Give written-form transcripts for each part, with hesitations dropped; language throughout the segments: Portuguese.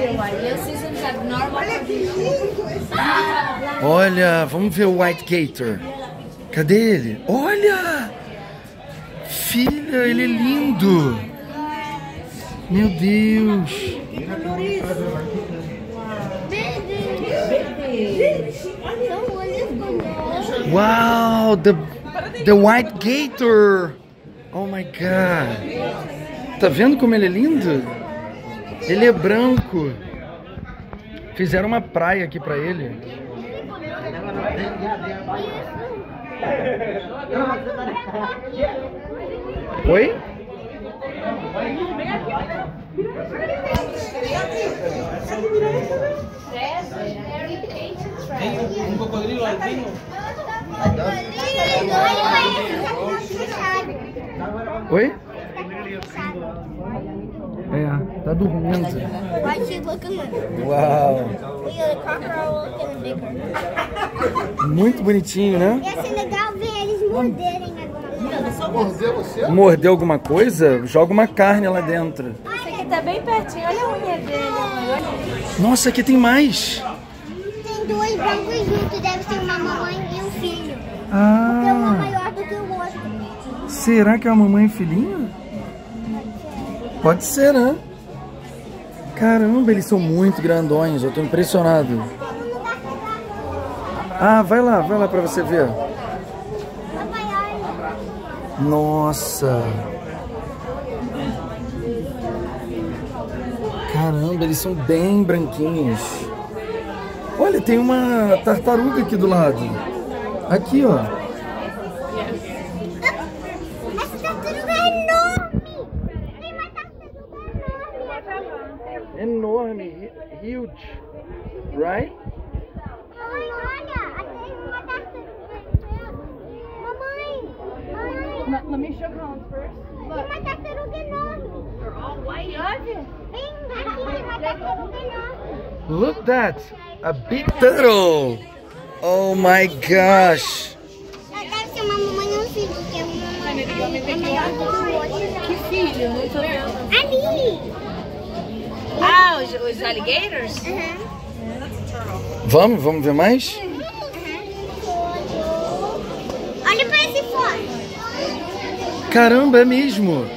Olha, vamos ver o White Gator. Cadê ele? Olha! Filha, ele é lindo! Meu Deus! Uau! The White Gator! Oh my God! Tá vendo como ele é lindo? Ele é branco. Fizeram uma praia aqui pra ele. Oi? Tem um cocodrilo albino. Oi? É, tá dormindo. Uau! Muito bonitinho, né? Ia ser legal ver eles morderem agora. Mordeu você? Mordeu alguma coisa? Joga uma carne lá dentro. Esse aqui tá bem pertinho, olha a unha dele, olha. Nossa, aqui tem mais. Tem dois brancos juntos, deve ser uma mamãe e um filho. Porque um é Ah, maior do que o outro. será que é uma mamãe e filhinho? Pode ser, né? Caramba, eles são muito grandões, eu tô impressionado. Ah, vai lá pra você ver. Nossa. Caramba, eles são bem branquinhos. Olha, tem uma tartaruga aqui do lado. Aqui, ó. Essa tartaruga é enorme! Tem uma tartaruga Enorme, huge, right? Mamãe, olha! Aqui tem uma tartaruga. Mamãe! Let me show Colin first. Tem uma tartaruga enorme! They're all white. Olha. Vem aqui, uma tartaruga enorme! Look that, a big turtle. Oh my gosh. Deve ser uma mamãe e um filho, porque uma mamãe é maior do que o outro. Que filho, não tô vendo. Ali! Ah, os alligators? Vamos ver mais? Olha pra esse fone. Caramba, é mesmo.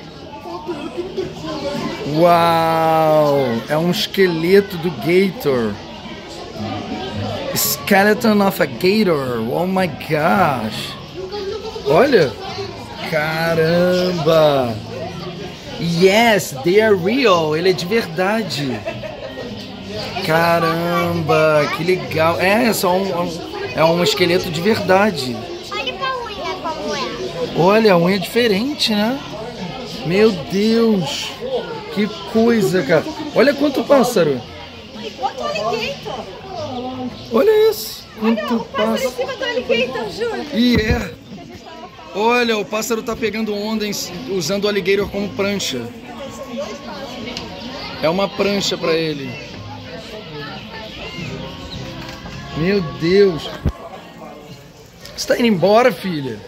Uau, é um esqueleto do gator. Skeleton of a gator. Oh my gosh. Olha. Caramba. Yes, they are real. Ele é de verdade. Caramba, que legal. É só um esqueleto de verdade. Olha pra unha como é. Olha, a unha é diferente, né? Meu Deus. Que coisa, cara. Olha quanto pássaro. Quanto alligator? Olha isso. Quanto Olha o pássaro em pássaro. cima do alligator, Júlio. E é. Olha, o pássaro tá pegando onda usando o alligator como prancha. É uma prancha pra ele. Meu Deus. Você tá indo embora, filha?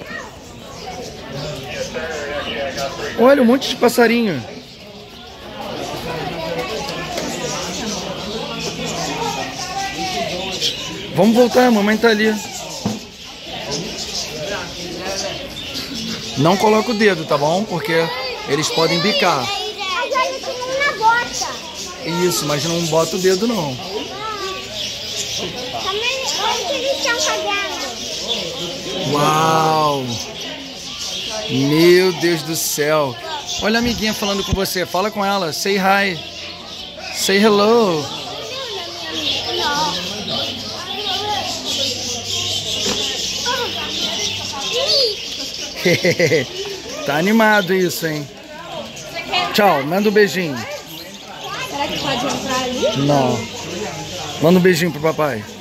Olha, um monte de passarinho. Vamos voltar, a mamãe tá ali. Não coloca o dedo, tá bom? Porque eles podem bicar. Mas olha, tem uma bota. Isso, mas não bota o dedo não. Também, olha que eles estão fazendo. Uau! Meu Deus do céu. Olha a amiguinha falando com você. Fala com ela. Say hi. Say hello. Tá animado isso, hein? Tchau, manda um beijinho. Será que pode entrar ali? Não. Manda um beijinho pro papai.